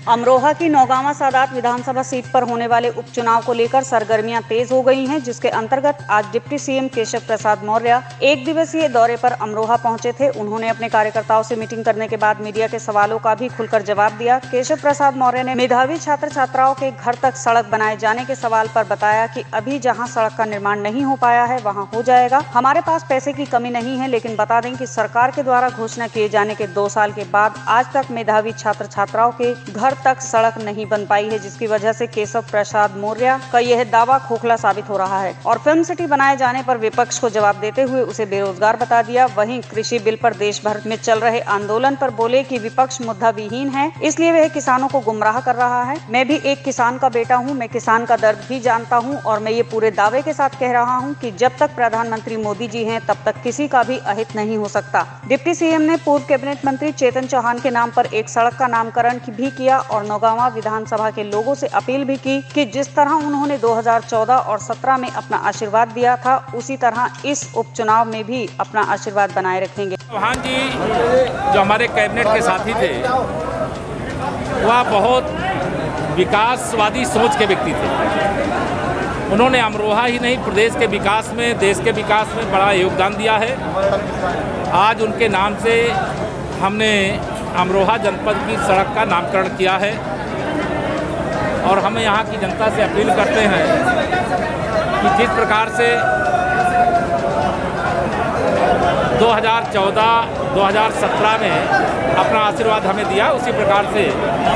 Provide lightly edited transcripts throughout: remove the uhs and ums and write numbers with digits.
अमरोहा की नौगांवा सादात विधानसभा सीट पर होने वाले उपचुनाव को लेकर सरगर्मियां तेज हो गई हैं, जिसके अंतर्गत आज डिप्टी सीएम केशव प्रसाद मौर्य एक दिवसीय दौरे पर अमरोहा पहुंचे थे। उन्होंने अपने कार्यकर्ताओं से मीटिंग करने के बाद मीडिया के सवालों का भी खुलकर जवाब दिया। केशव प्रसाद मौर्य ने मेधावी छात्र छात्राओं के घर तक सड़क बनाए जाने के सवाल पर बताया कि अभी जहाँ सड़क का निर्माण नहीं हो पाया है वहाँ हो जाएगा। हमारे पास पैसे की कमी नहीं है, लेकिन बता दें कि सरकार के द्वारा घोषणा किए जाने के 2 साल के बाद आज तक मेधावी छात्र छात्राओं के घर तक सड़क नहीं बन पाई है, जिसकी वजह से केशव प्रसाद मौर्य का यह दावा खोखला साबित हो रहा है। और फिल्म सिटी बनाए जाने पर विपक्ष को जवाब देते हुए उसे बेरोजगार बता दिया। वहीं कृषि बिल पर देश भर में चल रहे आंदोलन पर बोले कि विपक्ष मुद्दा विहीन है, इसलिए वह किसानों को गुमराह कर रहा है। मैं भी एक किसान का बेटा हूँ, मैं किसान का दर्द भी जानता हूँ और मैं ये पूरे दावे के साथ कह रहा हूँ कि जब तक प्रधानमंत्री मोदी जी हैं तब तक किसी का भी अहित नहीं हो सकता। डिप्टी सीएम ने पूर्व कैबिनेट मंत्री चेतन चौहान के नाम पर एक सड़क का नामकरण भी किया और नौगांवा विधानसभा के लोगों से अपील भी की कि जिस तरह उन्होंने 2014 और 17 में अपना आशीर्वाद दिया था, उसी तरह इस उपचुनाव में भी अपना आशीर्वाद बनाए रखेंगे। चौहान जी जो हमारे कैबिनेट के साथी थे, वह बहुत विकासवादी सोच के व्यक्ति थे। उन्होंने अमरोहा ही नहीं प्रदेश के विकास में, देश के विकास में बड़ा योगदान दिया है। आज उनके नाम से हमने अमरोहा जनपद की सड़क का नामकरण किया है और हम यहाँ की जनता से अपील करते हैं कि जिस प्रकार से 2014-2017 में अपना आशीर्वाद हमें दिया, उसी प्रकार से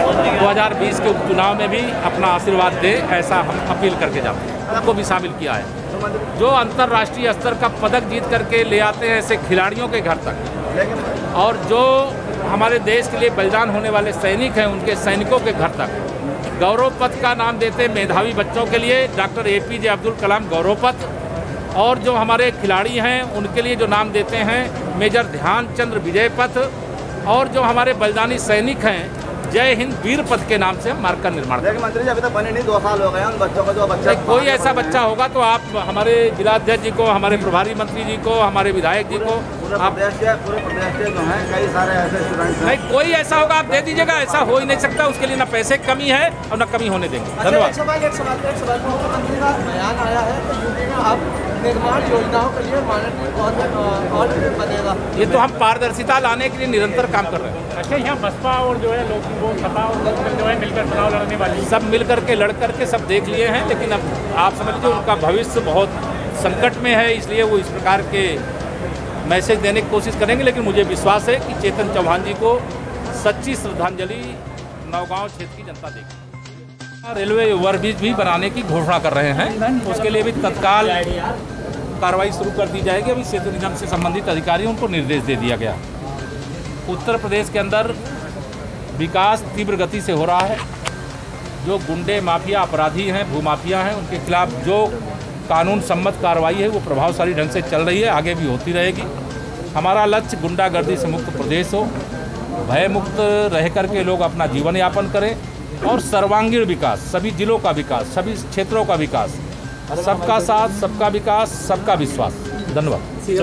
2020 के उपचुनाव में भी अपना आशीर्वाद दे, ऐसा हम अपील करके जाते हैं। उनको भी शामिल किया है। जो अंतर्राष्ट्रीय स्तर का पदक जीत करके ले आते हैं ऐसे खिलाड़ियों के घर तक, और जो हमारे देश के लिए बलिदान होने वाले सैनिक हैं उनके सैनिकों के घर तक गौरव पथ का नाम देते हैं। मेधावी बच्चों के लिए डॉक्टर APJ अब्दुल कलाम गौरव पथ, और जो हमारे खिलाड़ी हैं उनके लिए जो नाम देते हैं मेजर ध्यानचंद विजय पथ, और जो हमारे बलिदानी सैनिक हैं जय हिंद वीर पथ के नाम से मार्ग का निर्माण। लेकिन मंत्री जी अभी तक बने नहीं, 2 साल हो गए उन बच्चों को। जो बच्चा कोई ऐसा बच्चा होगा तो आप हमारे जिलाध्यक्ष जी को, हमारे प्रभारी मंत्री जी को, हमारे विधायक जी को, आप पूरे प्रदेश के जो हैं कई सारे ऐसे स्टूडेंट्स हैं। नहीं, कोई ऐसा होगा आप दे दीजिएगा। ऐसा हो ही नहीं सकता, उसके लिए ना पैसे की कमी है और ना कमी होने देंगे। धन्यवाद। एक सवाल मुख्यमंत्री का बयान आया है तो यूपी में अब निर्माण योजनाओं के लिए और बनेगा। ये तो हम पारदर्शिता लाने के लिए निरंतर काम कर रहे हैं। अच्छा, यहाँ बसपा और जो है लोग वो सपा और जो है मिलकर चुनाव लड़ने वाली, सब मिल करके लड़ करके सब देख लिए हैं, लेकिन अब आप समझ लीजिए उनका भविष्य बहुत संकट में है, इसलिए वो इस प्रकार के मैसेज देने की कोशिश करेंगे। लेकिन मुझे विश्वास है कि चेतन चौहान जी को सच्ची श्रद्धांजलि नौगांव क्षेत्र की जनता देगी। रेलवे ओवरब्रिज भी बनाने की घोषणा कर रहे हैं, उसके लिए भी तत्काल कार्रवाई शुरू कर दी जाएगी। अभी सेतु निगम से संबंधित अधिकारियों को निर्देश दे दिया गया। उत्तर प्रदेश के अंदर विकास तीव्र गति से हो रहा है। जो गुंडे माफिया अपराधी हैं, भूमाफिया हैं, उनके खिलाफ जो कानून सम्मत कार्रवाई है वो प्रभावशाली ढंग से चल रही है, आगे भी होती रहेगी। हमारा लक्ष्य गुंडागर्दी से मुक्त प्रदेश हो, भय मुक्त रह करके लोग अपना जीवन यापन करें और सर्वांगीण विकास, सभी जिलों का विकास, सभी क्षेत्रों का विकास, सबका साथ, सबका विकास, सबका विश्वास। धन्यवाद।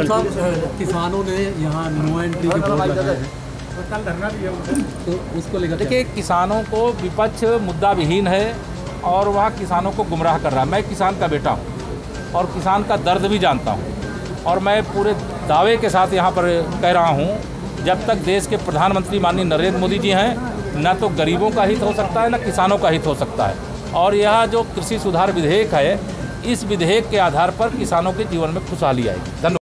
किसानों ने यहाँ नो एंट्री के बोर्ड लगाए हैं, कल धरना दिया तो उसको लेकर देखिए, किसानों को विपक्ष मुद्दा विहीन है और वह किसानों को गुमराह कर रहा है। मैं किसान का बेटा हूँ और किसान का दर्द भी जानता हूँ, और मैं पूरे दावे के साथ यहाँ पर कह रहा हूँ, जब तक देश के प्रधानमंत्री माननीय नरेंद्र मोदी जी हैं, न तो गरीबों का हित हो सकता है, न किसानों का हित हो सकता है। और यह जो कृषि सुधार विधेयक है, इस विधेयक के आधार पर किसानों के जीवन में खुशहाली आएगी। धन्यवाद।